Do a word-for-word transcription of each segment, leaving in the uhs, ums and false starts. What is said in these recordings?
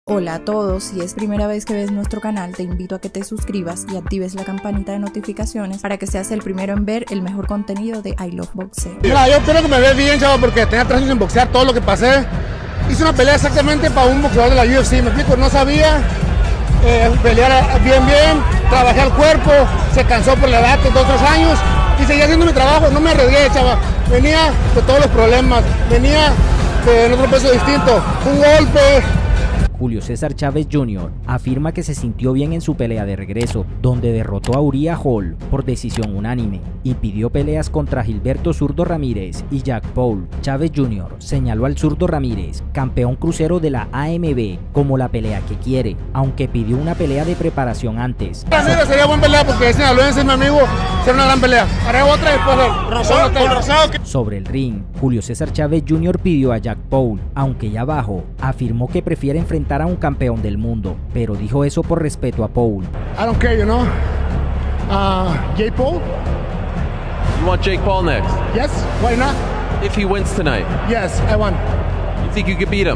Hola a todos, si es primera vez que ves nuestro canal te invito a que te suscribas y actives la campanita de notificaciones para que seas el primero en ver el mejor contenido de I Love Boxeo. Mira, yo espero que me veas bien, chavo, porque tenía tres años en boxear, todo lo que pasé. Hice una pelea exactamente para un boxeador de la U F C, me explico, no sabía eh, pelear bien bien, trabajé al cuerpo, se cansó por la edad, de dos o tres años, y seguía haciendo mi trabajo, no me arriesgué, chava. Venía de todos los problemas, venía de otro peso distinto, un golpe. Julio César Chávez junior afirma que se sintió bien en su pelea de regreso, donde derrotó a Uriah Hall por decisión unánime y pidió peleas contra Gilberto Zurdo Ramírez y Jack Paul. Chávez junior señaló al Zurdo Ramírez, campeón crucero de la A M B, como la pelea que quiere, aunque pidió una pelea de preparación antes. Ramírez sería buena pelea porque es sinaloense, es mi amigo, será una gran pelea. Haré otra y después Rosado, con Rosado. Sobre el ring, Julio César Chávez junior pidió a Jack Paul, aunque ya bajo, afirmó que prefiere enfrentar a un campeón del mundo, pero dijo eso por respeto a Paul. I don't care, you know. Uh, Jake Paul? You want Jake Paul next? Yes, why not? If he wins tonight? Yes, I want. You think you could beat him?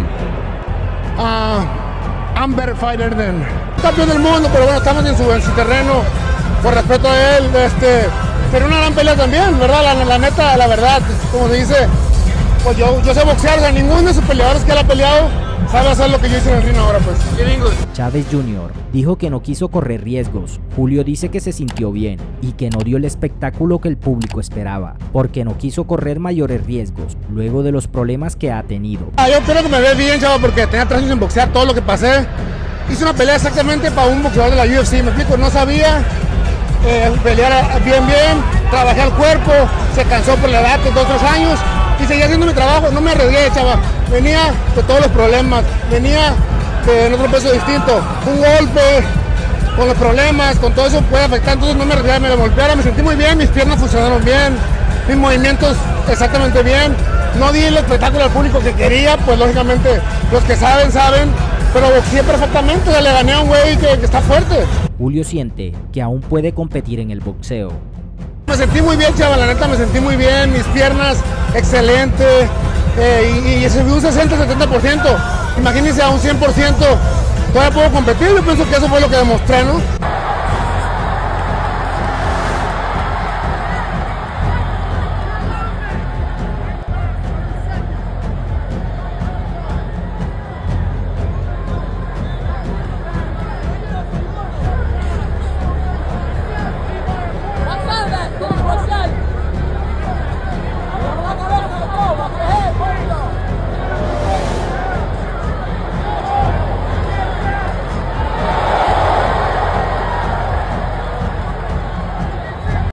Uh, I'm better fighter than campeón del mundo, pero bueno, estamos en su, en su terreno, por respeto a él, este, sería una gran pelea también, ¿verdad? La, la neta, la verdad, como se dice, pues yo, yo sé boxear, o sea, ninguno de sus peleadores que él ha peleado sabe hacer lo que yo hice en el ring ahora, pues. Chávez junior dijo que no quiso correr riesgos. Julio dice que se sintió bien y que no dio el espectáculo que el público esperaba, porque no quiso correr mayores riesgos luego de los problemas que ha tenido. Ah, yo espero que me veas bien, chavo, porque tenía tres años en boxear, todo lo que pasé. Hice una pelea exactamente para un boxeador de la U F C, me explico, no sabía eh, pelear bien bien, trabajé al cuerpo, se cansó por la edad, de dos o tres años, y seguía haciendo mi trabajo, no me arriesgué, chava. Venía de todos los problemas, venía de otro peso distinto, un golpe, con los problemas, con todo eso puede afectar, entonces no me arriesgué, me golpeara, me sentí muy bien, mis piernas funcionaron bien, mis movimientos exactamente bien, no di el espectáculo al público que quería, pues lógicamente los que saben, saben, pero boxeé perfectamente, o sea, le gané a un güey que, que está fuerte. Julio siente que aún puede competir en el boxeo. Me sentí muy bien, chaval, la neta me sentí muy bien, mis piernas excelente, eh, y, y se vio un sesenta a setenta por ciento, imagínense a un cien por ciento, todavía puedo competir, yo pienso que eso fue lo que demostré, ¿no?